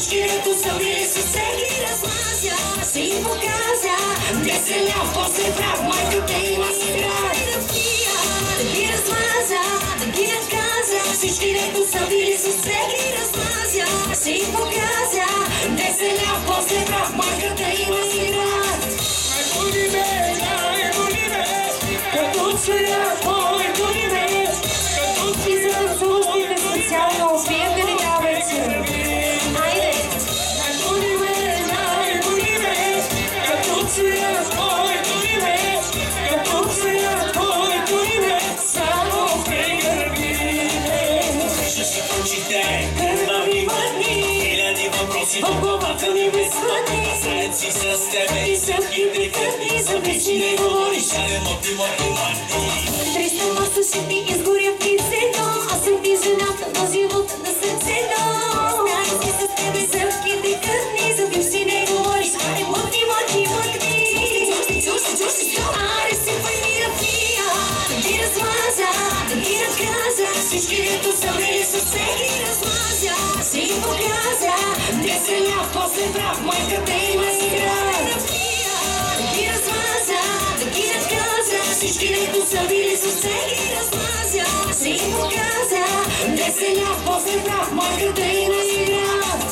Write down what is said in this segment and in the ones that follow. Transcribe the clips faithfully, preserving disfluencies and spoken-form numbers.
Всички като са били с всеки размазя, си им показя. Десен ляв, после прав, майката има сега. Да пия, да ги размазя, да ги наказя. Всички дето са били с всеки размазя, си им показя. Десен ляв, после прав, майката има сега. Най-боли ме, най-боли ме, като чуя твоето име, като ти за слушките специално успеем да ни дава вечер. Айде! Най-боли ме, най-боли ме, като чуя твоето име, като чуя твоето име, само прегърби ме. Ще се прочете, хървави мъдни, хиляди въпроси в главата ми безпътни. Заед си с тебе и съвките кътни, за вечни не говориш, а не моти моти мъртни. Триста маса ще ти изгоря в лицето, аз съм ти жената на живота на сърцето. Знае си с тебе съвките кътни, за вечни не говориш, а не моти моти мъртни. Чуши, чуши, стоп! Аре си пой ми да пия, да ги размазя, да ги наказя. Всички дето са били с всеки размазя, си им показя. Десен ляв, после прав, майката има сега. Да пия, да ги размазя, да ги наказя. Всички дето са били с всеки размазя, си им показя. Десен ляв, после прав, майката има сега.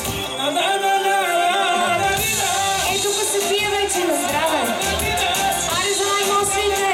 Е, тук се пие вече на здраве. Айде за най-мощните.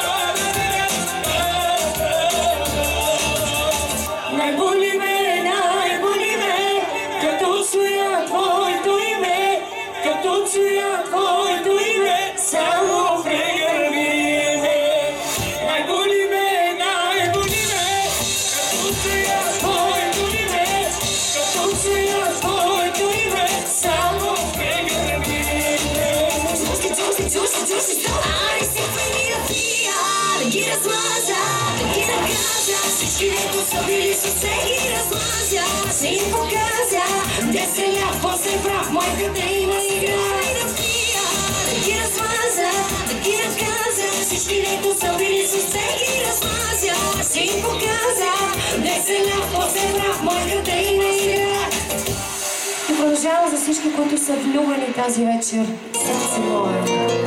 Най-боли ме, най-боли ме, като чуя твоето име, като чуя твоето име, само прегърби ме. Най-боли ме, най-боли ме, като чуя твоето име, като чуя твоето име, само прегърби ме. Чушки, чушки, чушки, чушки, стоп! Аре си пой ми да пия, да ги размазя, да ги наказя. Всички дето са били с всеки размазя, си им показя. Десен ляв, после прав, майката има сега. Да пия, да ги размазя, да ги наказя. Всички дето са били с всеки размазя, си им показя. Десен ляв, после прав, майката има сега. И продължава за всички, които са влюбени тази вечер. Сърце мое.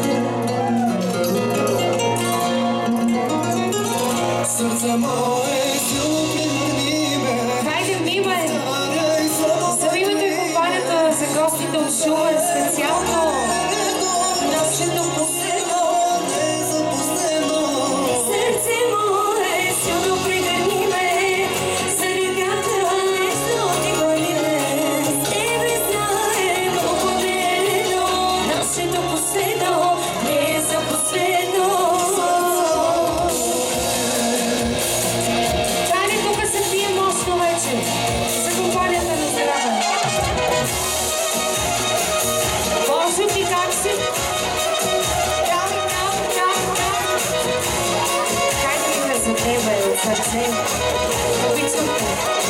Сърце мое, силно прегърни ме. Хайде, миме! За името и компанията за гостите от Шумен специално нашето последно. Сърце мое, силно прегърни ме. За ръката лесно ти гони ме. С тебе знаем определено. Нашето последно не е за последно. Хайде, тук се пие мощно вече. За компанията на здраве. Боже ти как си? Там, там, там, там. Хайде ми ме за тебе от сърце. Обичам те.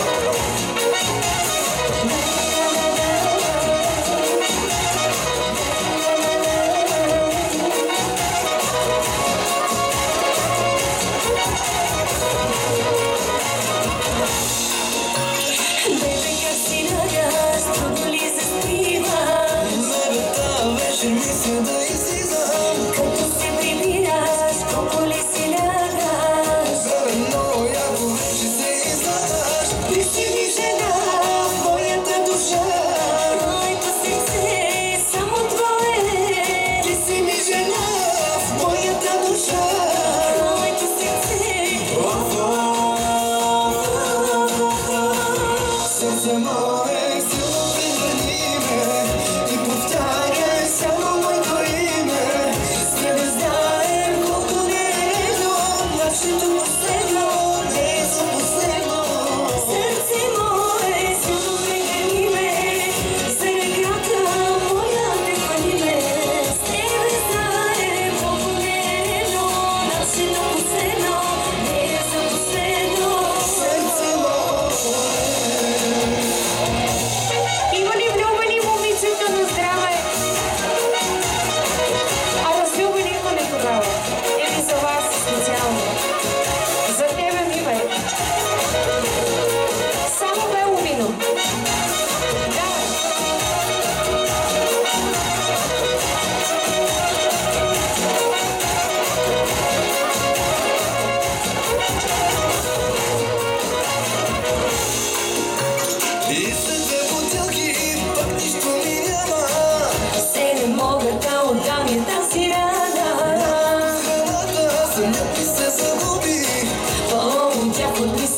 Бебе, как си нагас, трудно ли се спива? Бебе, тази вечер мисля да излизам. Като се прибираш, колко ли си лягаш? Бебе, много яко вече се издаваш. Ти си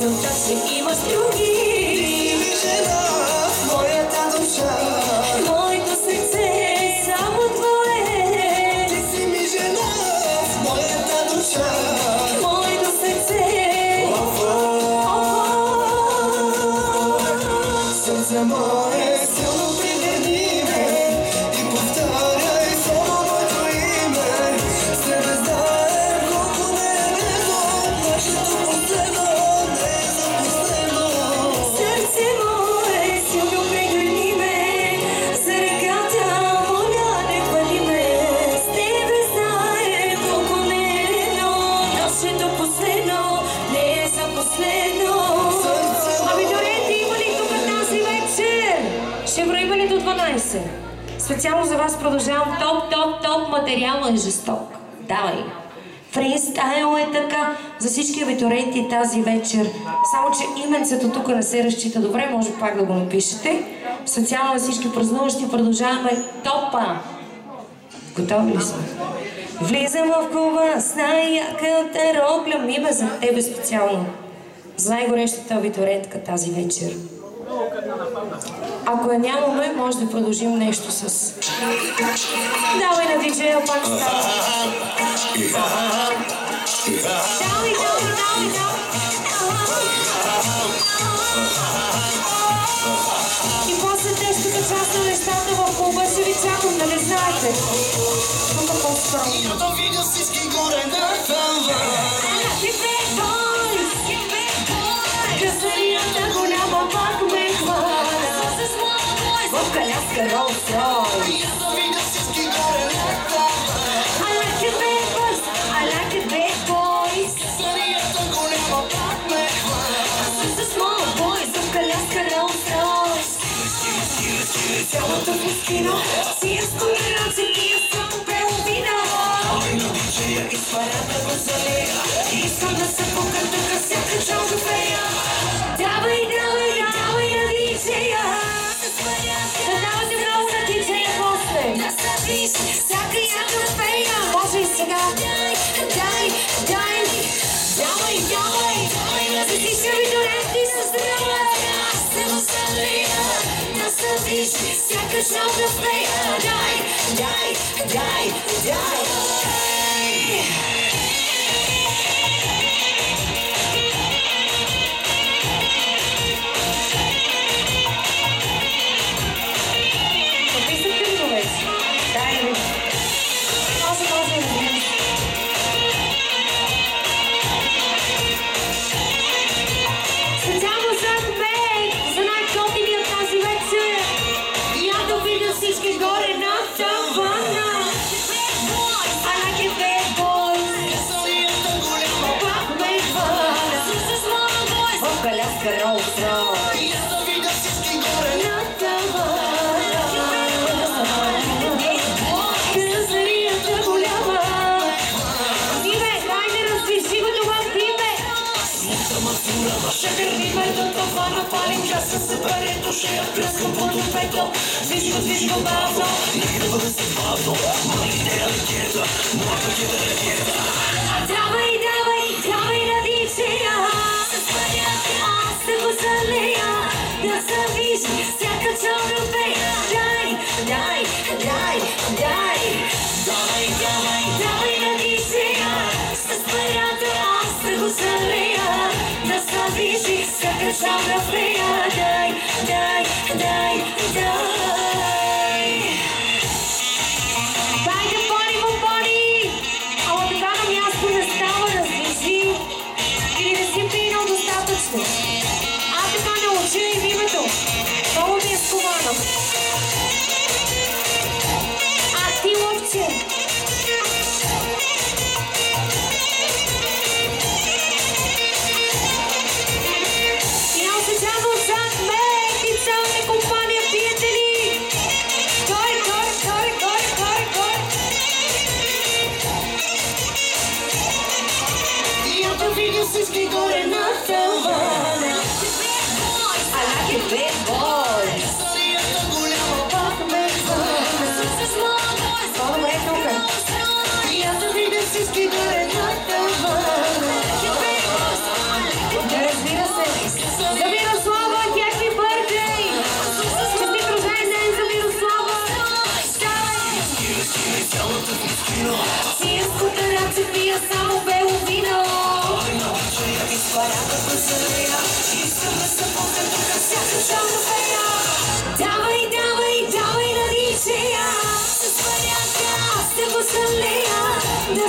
мисълта си има с други. Ти ми жена в моята душа. Моето сърце е само твое. Ти си ми жена в моята душа. Моето сърце е Сърце мое, силно прегърни ме и повтаряй само моето име. С тебе знаем колко не е лесно, нашето последно не е за последно. Сърце мое, силно прегърни ме, за ръката моля не хвали ме. С тебе знае колко не е лесно, нашето последно не е за последно. Абитуриенти, има ли тук тази вечер? Ще броим ли до дванайсет? Специално за вас продължавам топ, топ, топ, материалът е жесток. Давай! Фристайл е така за всички абитуриенти тази вечер. Само, че именцето тук не се разчита добре, може пак да го напишете. Специално за всички празнуващи продължаваме топа. Готови ли сме? Влизам в клуба с най-яката рокля, миме за тебе специално. За най-горещата абитуриентка тази вечер. Ако я нямаме, може да продължим нещо с... Давай на диджея, пак става. Давай, давай, давай, давай. И после тежката част на нещата в клуба ще ви чакам, да не знаете. Тук по-скоро. И да видя всички горе на таван. Красарията голяма пак ме хвана. В коляска Rolls-Royce. И да видя всички горе на таван. I like it bad boys, I like it bad boys. Красарията голяма пак ме хвана. С small boys в коляска Rolls-Royce. Цялото пускино си е споменал, че ти е само бело вино. Ой, на диджея и сварята го залея. Искам да се покъртъка всяка чал да пея. Давай, давай, давай на диджея. Да давате много на диджея после. Всяка я да пея. Може и сега. Дай, дай, дай. Давай, давай. За всички абитуриенти с здраве. Аз се възалия. Да се виж всяка чал да пея. Дай, дай, дай, дай. Rolls-Royce. Красарията голяма. Име, хайде разпиши го това в име. Ще дърви бърдото, хвана палим часа се парето, ще я пръскам по дупето. Движи го, движи го бавно. Нека да бъде се бавно, моя идея ракета, моя ракета ракета. Давай, давай, давай на диджея. Аз се позалея, да се виж всяка чал да пея. Дай, дай, дай, дай. Давай, давай, давай на диджея. С парата аз се позалея, да се виж всяка чал да пея. Дай, дай, дай, дай. Дай да парим, пари. Ама така на място не става, различи. Или не си пинал достатъчно. Аз така не уча и името. Много ми е сковано. А ти, лъвче. И аз се чакам зад мен и цяла ми компания, приятели. Кой, кой, кой, кой, кой, кой. И аз да видя всички горе на тавана. I like it bad boys.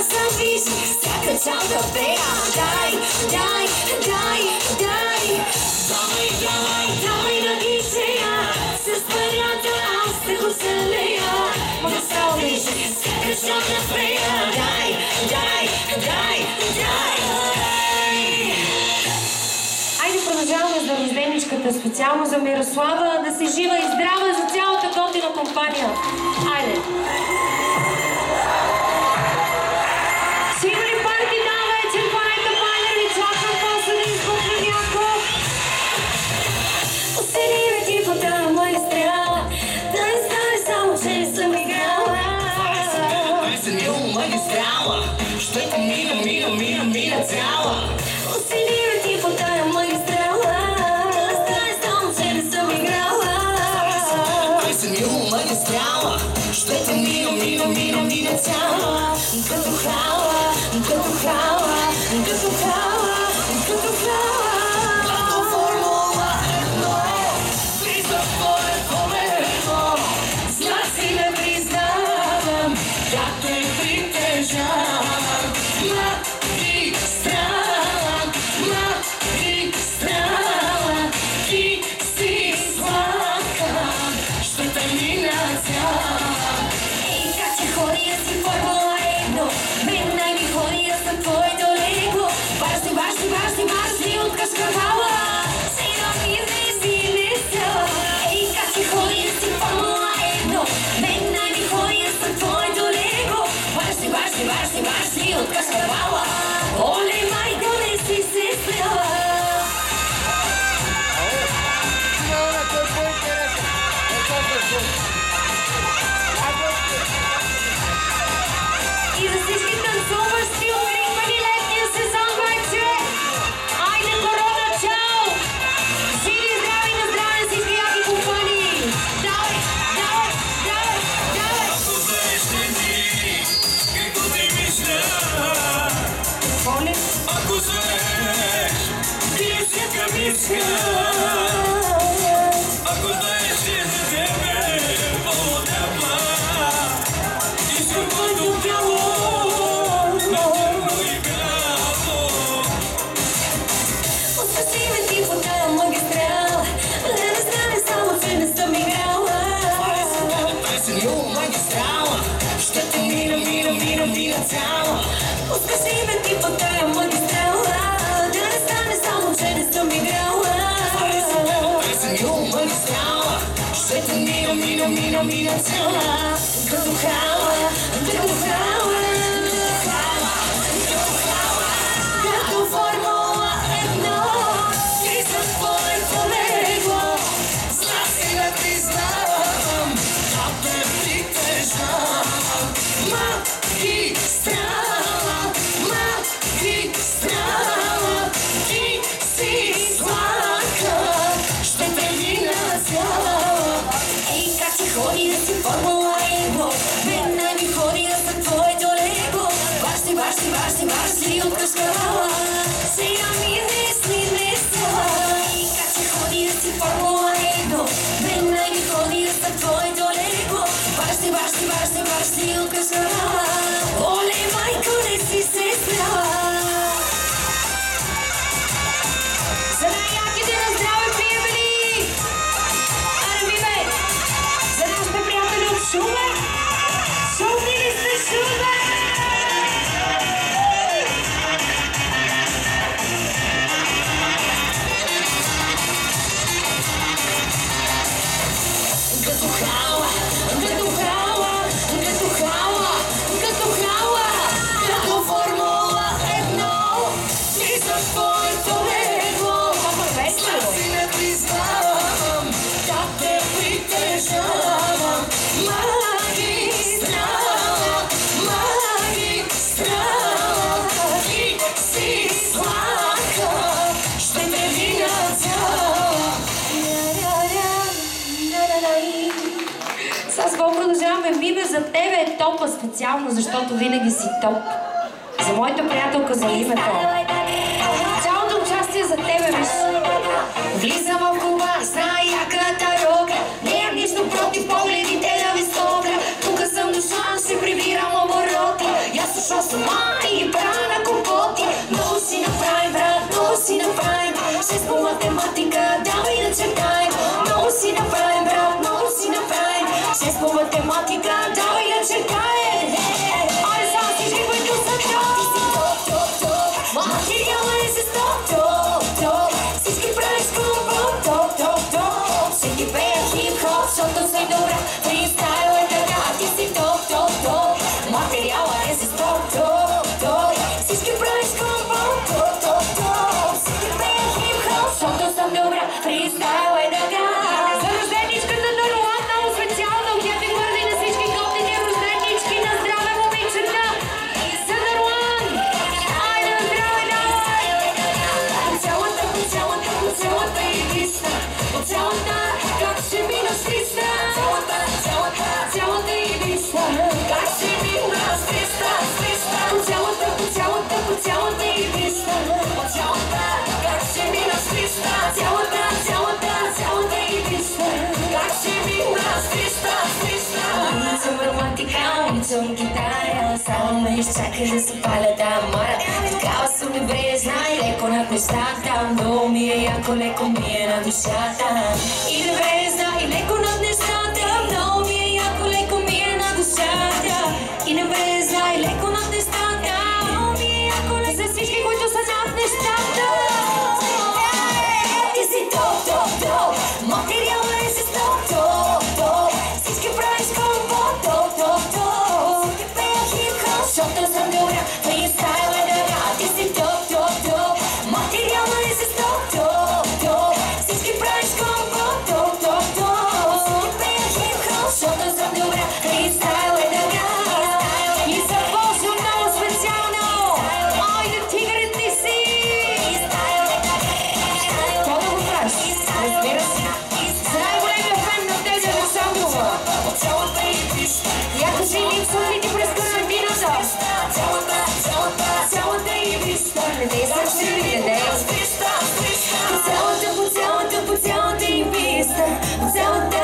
съм вижи, всяка чал да пея. Дай, дай, дай, дай. Давай, давай, давай да ги сея. С парята аз те го залея. Да се вижи, всяка чал да пея. Дай, дай, дай, дай. Айде продължаваме с дъножденичката специално за Мирослава. Да си жива и здрава за цялата готина компания. Айде! Сигурни парти дам вечер, панайте панери, чакам после да изкупя някой. Усили ме ти по тази магистрала, да не стане само, че не съм играла. Магистрала, ще те мина, мина, мина, мина цяла. Усили ме ти по тая магистрала, да не стане само, че не съм играла. Магистрала, ще те мина, мина, мина, мина цяла. Като хала, като хала, като хала, като хала. Като формула едно, влиза в твое колело. Знаци не признавам, как те притежавам. Магистрала, магистрала, ти си сладка, ще те мина цяла. Ей, как ти ходи, аз си формула едно, мен най-ми ходи, аз съм твоето лего. Важни, важни, важни, важни от кашкавала, сега ми вези не става. Ей, как ти ходи, аз си формула едно, мен най-ми ходи, аз съм твоето лего. Важни, важни, важни, важни от кашкавала, оле майко, не си се спряла. И за всички танцуващи, укрепвани летния сезон вече. Айде корона, чао! Живи, здрави, на здраве всички яки компании. Давай, давай, давай, давай! Ако знаеш не ти, какво ти мисля? Оле? Ако знаеш, бие всяка мисля. Ако знаеш, че за тебе по-тепла, искам твоето тяло, натерно и бяло. Отпусти ме ти по тая магистрала, да не стане само, че не съм играла. Песен ю магистрала, ще те мина, мина, мина, мина цяла. Отпусти ме ти по тая магистрала, да не стане само, че не съм играла. Песен ю магистрала, ще те мина, мина, мина, мина цяла. Като хала, като хала, като хала, като формула едно, ти съм твоето лего. Знаци не признавам, как те притежавам. Магистрала, магистрала, ти си сладка, ще те мина цяла. Ей, как ти ходи, да си формула едно, мен най-ми ходи, да съм твоето лего. Важни, важни, важни, важни от кашкавала, сега ми десни не става. Ей, как ти ходи, да си формула едно, мен най-ми ходи, да съм твоето лего. Важни, важни, важни, важни от кашкавала, оле майко, не си се спряла. За най-яките на здраве приятели! Ареби бе! За нашите приятели от Шумен! Шумни ли сте, Шумен? Като хала, като хала, като хала, като хала, като формула едно, ти съм твоето лего. Знаци не признавам, как те притежавам. Магистрала, магистрала, ти си сладка, ще те мина цяла. Сега с какво продължаваме? Миме, за тебе е топа специално, защото винаги си топ. За моята приятелка за името. Цялото участие за тебе, виж. Влизам в клуба, знае яката рога. Нямам нищо против погледите да ви стогра. Тук съм дошла, ще прибирам обороти. Я слушам сама романтика, давай да чекаем. Айде са всички, които са топ. Ти си топ, топ, топ. Материала е с топ, топ, топ. Всички правиш комбо, топ, топ, топ. Всеки пеят хип-хоп, защото си добра. Фристайл е така, ти си топ, топ, топ. Материала е с топ, топ, топ. Всички правиш комбо, топ, топ, топ. Всеки пеят хип-хоп, защото съм добра. Фристайл е така. За рожденичката на Руан, много специално. Happy birthday на всички готини рожденички. На здраве, момичета. За Руан. Айде на здраве, давай. По цялата, по цялата, по цялата игрища. По цялата, как ще минаш триста. Цялата, цялата, цялата игрища. Как ще минаш триста, триста. По цялата, по цялата, по цялата игрища. По цялата, как ще минаш триста. Цялата, цялата, цялата игрища. Как ще минаш триста, триста. Улицам романтика, улицам гитара. Само ме изчакай да се паля дамара. Такава съм небрежна и леко над нещата. Много ми е яко, леко ми е на душата. И небрежна и леко над нещата. Много ми е яко, леко ми е на душата. И небрежна и леко над нещата. Много ми е яко, леко за всички, които са над нещата. Ти си топ, топ, топ. Материала е с топ, топ, топ. Всички правиш комбо, топ, топ, топ. Всички пеят хип-хоп, защото съм добра. Фристайл е така, ти си топ, топ, топ. Материала е с топ, топ, топ. Всички правиш комбо, топ, топ, топ. Всички пеят хип-хоп, защото съм добра. Фристайл е така. И за Божо много специално. Айде, тигър ти си. Това да го правиш, разбира се. За най-големия фен на тези Александрова. Яко си липсва ли ти през карантината? Цялата игрища. Не дей съм ще ви видя, по цялата, по цялата, по цялата игрища. По цялата.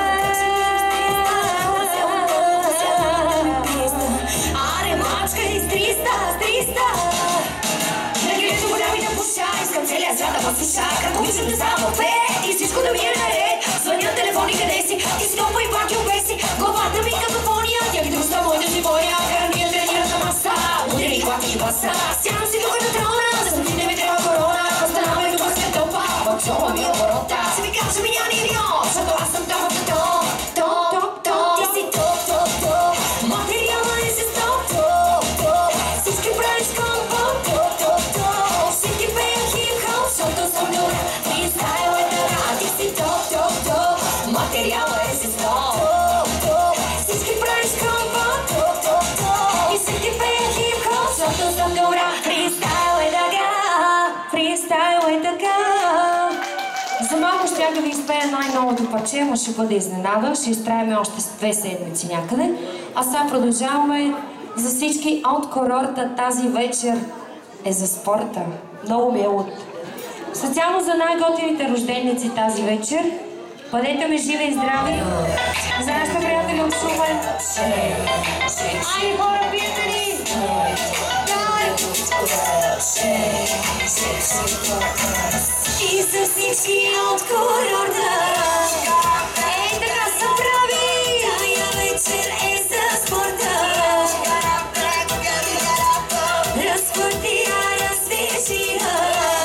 Аре, мачкай с триста, с триста. Нагилето голями да пуша, искам целия свят да ме слуша. Като виждам да само пее и всичко да ми е наред. Звъня телефони, къде си? Ти си топа и пак и обеси. Главата ми като фония, тя ги дружда моите си боя. Храния тренира на маса, удари клаки и баса. Сядам си тук на трона, за съм ти не ми трябва корона. Останавай тук след топа, в джоба ми оборота. Си ми кажа ми няма ни идиот, защото аз съм топата топ. Топ, топ, топ, ти си топ, топ, топ. Материала е с топ, топ, топ. Всички правиш комбо, топ, топ, топ. Всички пеят хип-хоп, защото съм добра. Фристайл е така, ти си топ, топ, топ. Материала е с топ, топ, топ. Всички правиш комбо, топ, топ, топ. И всички пеят хип-хоп, защото съм добра. Фристайл е така, фристайл е така. За малко щях да ви изпея най-новото парче, ама ще бъде изненада. Ще изтраеме още с две седмици някъде. А сега продължаваме за всички от курорта. Тази вечер е за спорта. Много ми е луд. Специално за най-готините рожденици тази вечер. Бъдете ми живи и здрави. За нашите приятели от Шумен. Айде хора, приятели! Давай! И за всички от курорта. Ей, така се прави! Тая вечер е за спорта. Разпърти я, развежи я.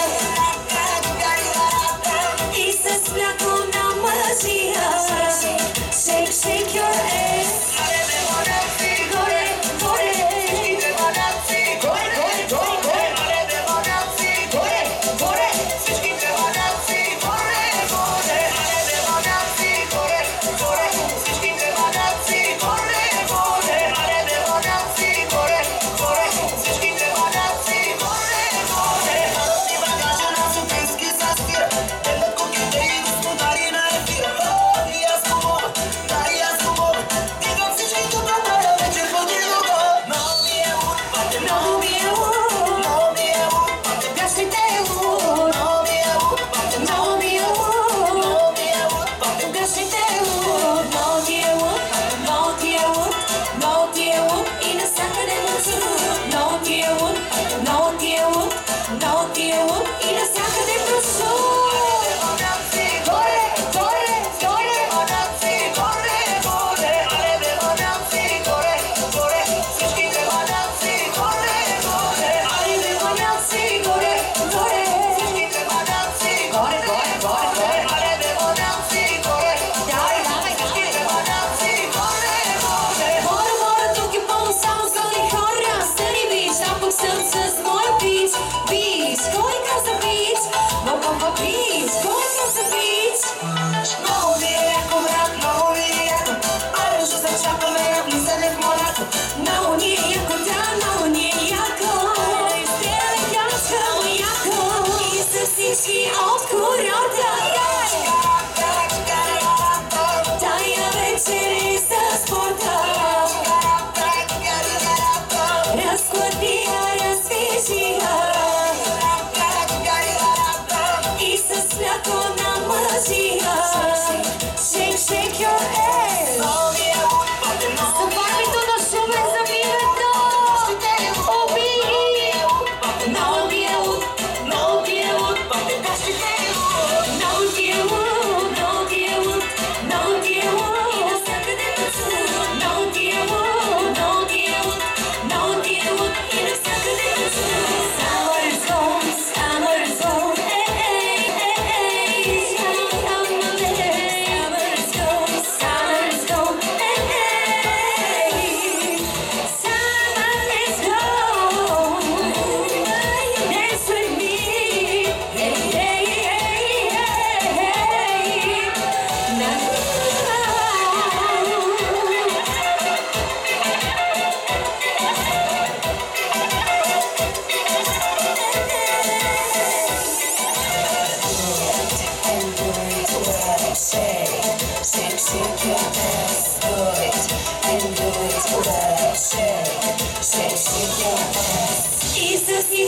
И с мляко намажи я. Shake, shake your ass. Горе, горе. Горе, горе, горе, горе. Горе, горе.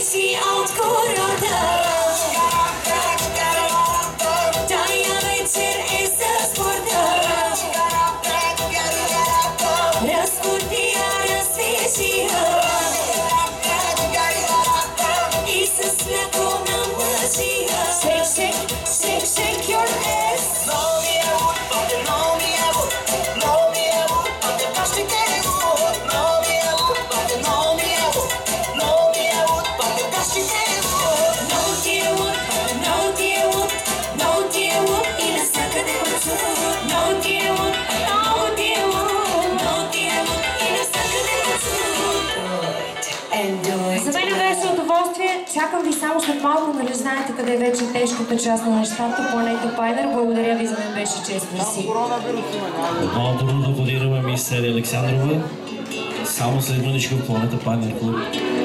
зависи от корода. Тая вечер е за спорта. Разгорди я, развежи я. И с смяхом намлъжи я. Shake, shake, shake, shake your ass. Blow me a wood, fucking blow me a wood. Blow me a wood, fucking plastic and wood. Blow me a wood, fucking blow me a wood. Blow me a wood, fucking plastic and wood. No dear wood, no dear wood, no dear wood. И навсякъде въцуват. No dear wood, no dear wood, no dear wood. И навсякъде въцуват. And do it. За мен беше удоволствие. Чакам ви само след малко, нали знаете къде вече е тежката част на нещата. Планета Пайдър. Благодаря ви, за мен беше чест. Мерси. Отново първо да аплодираме мис Ели Александрова. Само след мъничко в Планета Пайдър клуб.